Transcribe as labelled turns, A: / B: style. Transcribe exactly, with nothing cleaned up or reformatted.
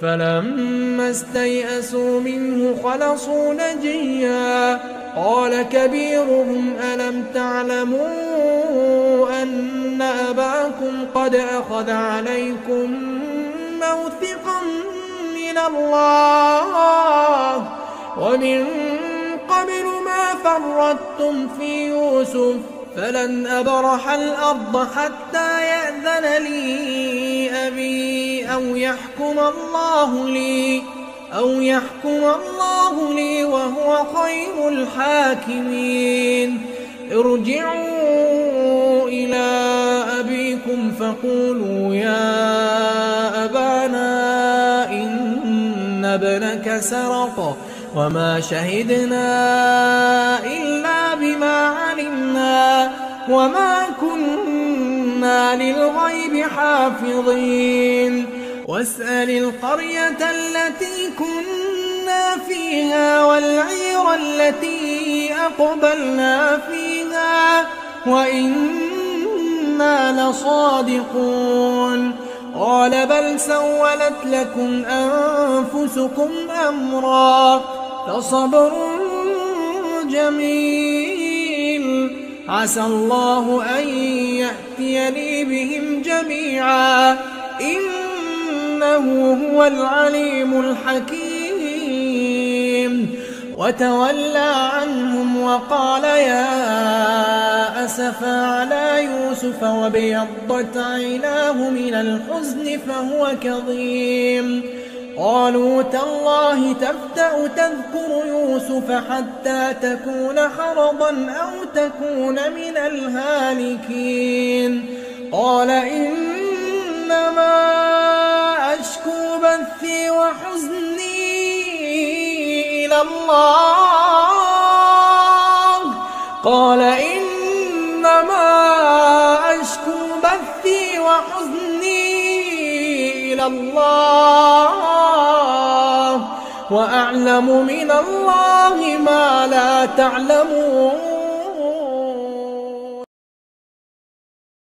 A: فلما استيئسوا منه خلصوا نجيا قال كبيرهم ألم تعلموا أن أباكم قد أخذ عليكم موثقا من الله ومن قبل ما فرطتم في يوسف فلن أبرح الأرض حتى يأذن لي أبي أو يحكم الله لي أو يحكم الله لي وهو خير الحاكمين ارجعوا إلى أبيكم فقولوا يا أبانا إن ابنك سرق وما شهدنا إلا بما علمنا وما كنا للغيب حافظين واسأل القرية التي كنا فيها والعير التي أقبلنا فيها وإنا لصادقون قال بل سولت لكم أنفسكم أمرا فصبر جميل عسى الله أن يأتيني بهم جميعا إنه هو العليم الحكيم وتولى عنهم وقال يا أسفا على يوسف وابيضت عيناه من الحزن فهو كظيم قالوا تالله تفتأ تذكر يوسف حتى تكون حرضا أو تكون من الهالكين قال إنما أشكو بثي وحزني إلى الله قال إنما أشكو بثي وحزني إلى الله وأعلم من الله ما لا تعلمون